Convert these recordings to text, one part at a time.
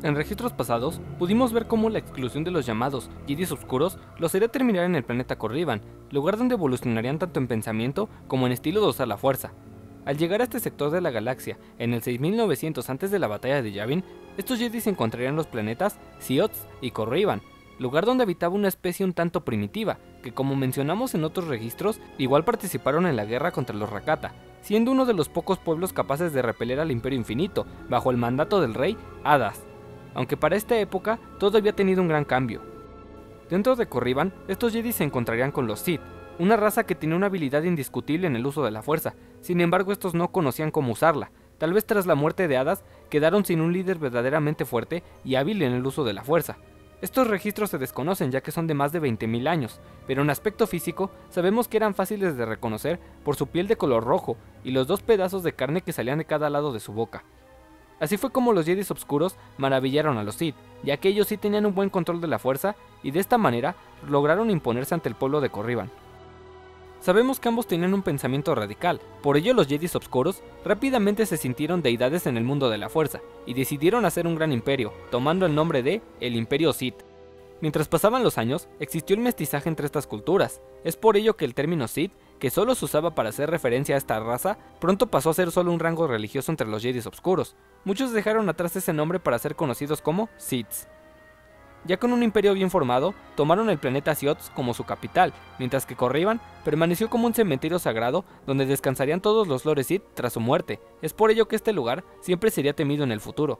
En registros pasados, pudimos ver cómo la exclusión de los llamados Jedis oscuros los haría terminar en el planeta Corriban, lugar donde evolucionarían tanto en pensamiento como en estilo de usar la fuerza. Al llegar a este sector de la galaxia en el 6900 antes de la batalla de Yavin, estos Jedis encontrarían los planetas Siots y Corriban, lugar donde habitaba una especie un tanto primitiva, que como mencionamos en otros registros, igual participaron en la guerra contra los Rakata, siendo uno de los pocos pueblos capaces de repeler al Imperio Infinito, bajo el mandato del rey Hadas. Aunque para esta época todo había tenido un gran cambio. Dentro de Corriban, estos Jedi se encontrarían con los Sith, una raza que tenía una habilidad indiscutible en el uso de la fuerza, sin embargo estos no conocían cómo usarla. Tal vez tras la muerte de Hadas, quedaron sin un líder verdaderamente fuerte y hábil en el uso de la fuerza. Estos registros se desconocen ya que son de más de 20.000 años, pero en aspecto físico sabemos que eran fáciles de reconocer por su piel de color rojo y los dos pedazos de carne que salían de cada lado de su boca. Así fue como los Jedis oscuros maravillaron a los Sith, ya que ellos sí tenían un buen control de la fuerza y de esta manera lograron imponerse ante el pueblo de Corriban. Sabemos que ambos tenían un pensamiento radical, por ello los Jedis oscuros rápidamente se sintieron deidades en el mundo de la fuerza y decidieron hacer un gran imperio, tomando el nombre de el Imperio Sith. Mientras pasaban los años, existió el mestizaje entre estas culturas, es por ello que el término Sith, que solo se usaba para hacer referencia a esta raza, pronto pasó a ser solo un rango religioso entre los Jedis oscuros. Muchos dejaron atrás ese nombre para ser conocidos como Siths. Ya con un imperio bien formado, tomaron el planeta Siots como su capital, mientras que Corriban permaneció como un cementerio sagrado donde descansarían todos los Lores Sith tras su muerte. Es por ello que este lugar siempre sería temido en el futuro.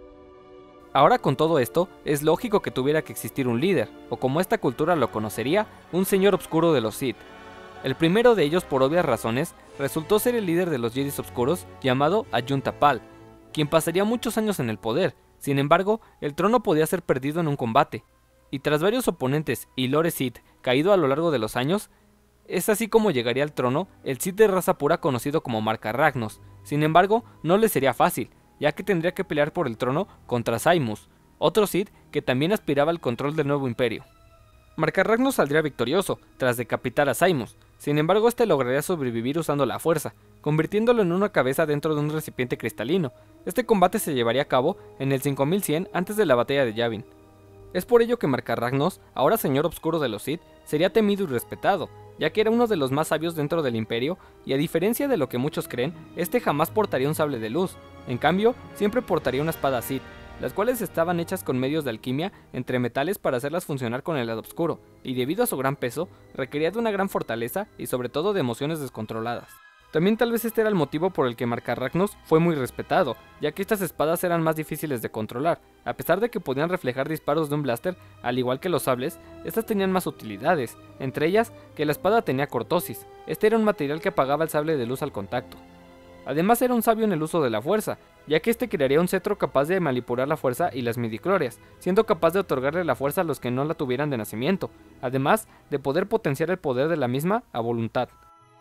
Ahora con todo esto, es lógico que tuviera que existir un líder, o como esta cultura lo conocería, un señor oscuro de los Sith. El primero de ellos, por obvias razones, resultó ser el líder de los Jedis oscuros llamado Ayuntapal, quien pasaría muchos años en el poder. Sin embargo, el trono podía ser perdido en un combate, y tras varios oponentes y Lores Sith caído a lo largo de los años, es así como llegaría al trono el Sith de raza pura conocido como Marka Ragnos. Sin embargo, no le sería fácil, ya que tendría que pelear por el trono contra Saimus, otro Sith que también aspiraba al control del nuevo imperio. Marka Ragnos saldría victorioso, tras decapitar a Saimus. Sin embargo, este lograría sobrevivir usando la fuerza, convirtiéndolo en una cabeza dentro de un recipiente cristalino. Este combate se llevaría a cabo en el 5100 antes de la batalla de Yavin. Es por ello que Marka Ragnos, ahora señor oscuro de los Sith, sería temido y respetado, ya que era uno de los más sabios dentro del imperio, y a diferencia de lo que muchos creen, este jamás portaría un sable de luz. En cambio, siempre portaría una espada Sith, las cuales estaban hechas con medios de alquimia entre metales para hacerlas funcionar con el lado oscuro, y debido a su gran peso, requería de una gran fortaleza y sobre todo de emociones descontroladas. También tal vez este era el motivo por el que Marka Ragnos fue muy respetado, ya que estas espadas eran más difíciles de controlar. A pesar de que podían reflejar disparos de un blaster, al igual que los sables, estas tenían más utilidades, entre ellas que la espada tenía cortosis. Este era un material que apagaba el sable de luz al contacto. Además era un sabio en el uso de la fuerza, ya que este crearía un cetro capaz de manipular la fuerza y las midichlorias, siendo capaz de otorgarle la fuerza a los que no la tuvieran de nacimiento, además de poder potenciar el poder de la misma a voluntad.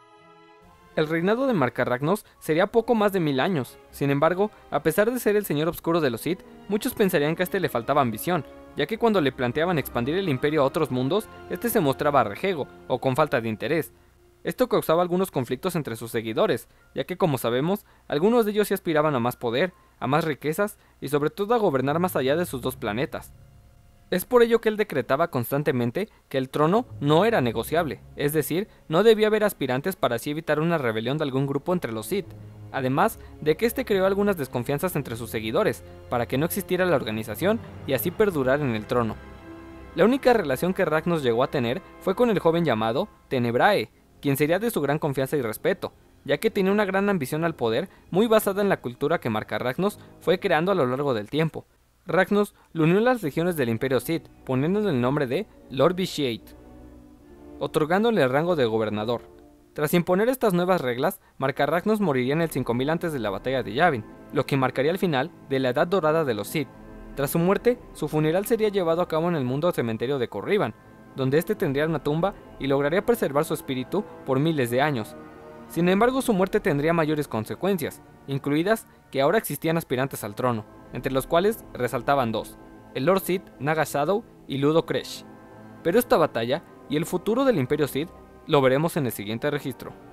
El reinado de Marka Ragnos sería poco más de 1000 años. Sin embargo, a pesar de ser el señor oscuro de los Sith, muchos pensarían que a este le faltaba ambición, ya que cuando le planteaban expandir el imperio a otros mundos, este se mostraba rejego o con falta de interés. Esto causaba algunos conflictos entre sus seguidores, ya que como sabemos, algunos de ellos sí aspiraban a más poder, a más riquezas y sobre todo a gobernar más allá de sus dos planetas. Es por ello que él decretaba constantemente que el trono no era negociable, es decir, no debía haber aspirantes para así evitar una rebelión de algún grupo entre los Sith, además de que este creó algunas desconfianzas entre sus seguidores, para que no existiera la organización y así perdurar en el trono. La única relación que Ragnos llegó a tener fue con el joven llamado Tenebrae, quien sería de su gran confianza y respeto, ya que tenía una gran ambición al poder muy basada en la cultura que Marka Ragnos fue creando a lo largo del tiempo. Ragnos lo unió a las legiones del Imperio Sith, poniéndole el nombre de Lord Vitiate, otorgándole el rango de gobernador. Tras imponer estas nuevas reglas, Marka Ragnos moriría en el 5000 antes de la batalla de Yavin, lo que marcaría el final de la Edad Dorada de los Sith. Tras su muerte, su funeral sería llevado a cabo en el mundo cementerio de Corriban, donde este tendría una tumba y lograría preservar su espíritu por miles de años. Sin embargo, su muerte tendría mayores consecuencias, incluidas que ahora existían aspirantes al trono, entre los cuales resaltaban dos, el Lord Sith Naga Sadow y Ludo Kresh. Pero esta batalla y el futuro del Imperio Sith lo veremos en el siguiente registro.